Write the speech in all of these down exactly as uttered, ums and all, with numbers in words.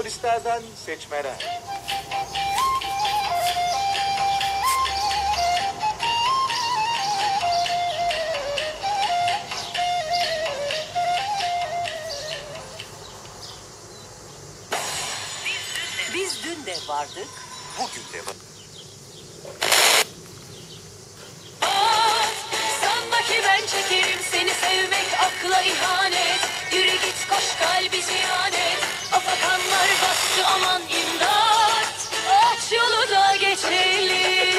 polislerden seçmeler. Biz dün de vardık, Bugün de var. sanma ki ben çekerim seni sevmek akla ihanet. Yürü git koş kalbi ziyanet. Afakanlar bastı aman imdat. Aç yolu da geçelim.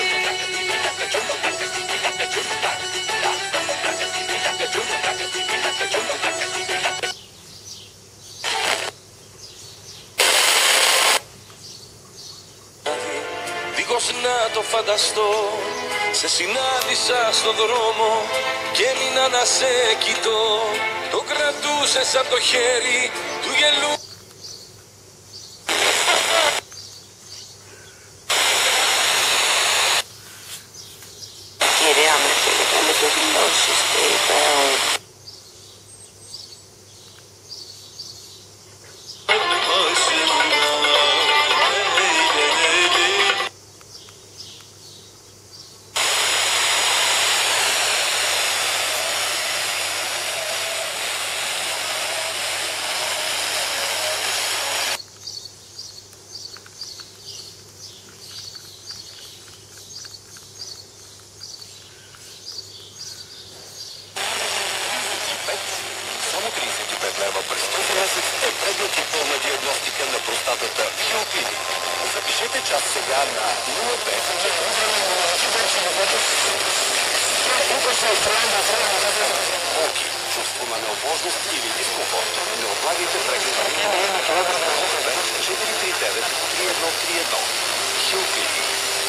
Δίχως να το φανταστώ, σε συνάντησα στο δρόμο και έμεινα να σε κοιτώ. Το κρατούσες από το χέρι του γελού. Κυρία μου, θέλετε να το δηλώσεις, είπε. Само тридесет и пет лева през този месец е предотипълна диагностика на простатата Хилпини. Запишете час сега на нула пет болки, чувство на неотложност или дискомфорт. Не отлагайте прегледа. четири три девет три едно три едно. Хилпини.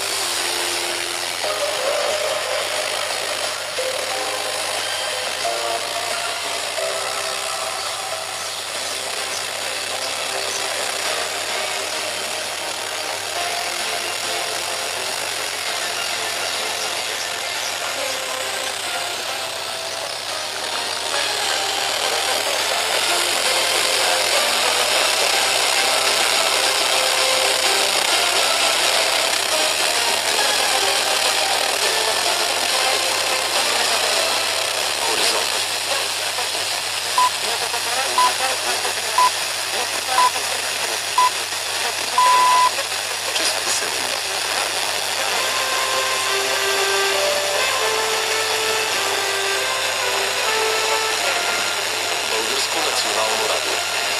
Българско национално радио.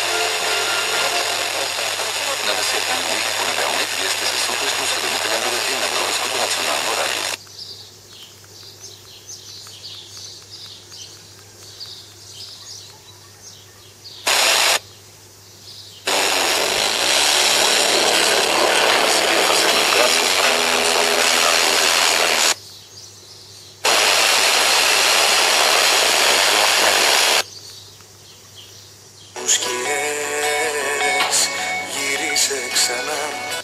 На десети юли, понеделник, вие сте със сутрешно съдебителен бюлетин на Българското национално радио. Σκιές γύρισε ξανά.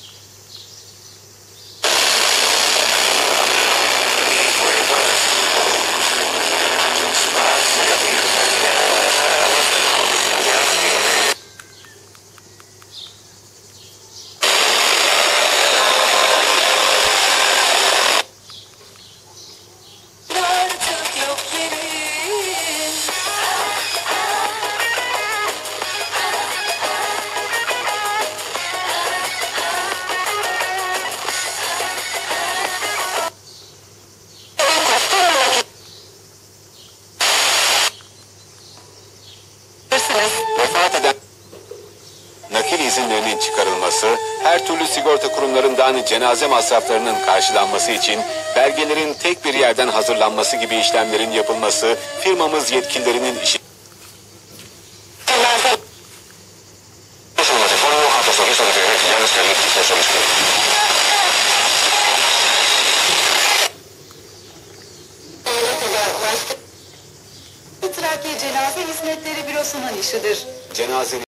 Vefat eden nakil izinlerinin çıkarılması, her türlü sigorta kurumlarından cenaze masraflarının karşılanması için belgelerin tek bir yerden hazırlanması gibi işlemlerin yapılması firmamız yetkililerinin işi. Trakya Cenaze Hizmetleri Bürosu'nun işidir. Cenazenin